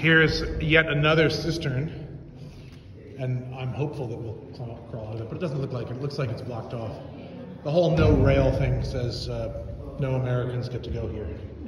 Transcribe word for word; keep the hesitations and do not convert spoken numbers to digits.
Here's yet another cistern, and I'm hopeful that we'll crawl out of it, but it doesn't look like it. It looks like it's blocked off. The whole no rail thing says uh, no Americans get to go here.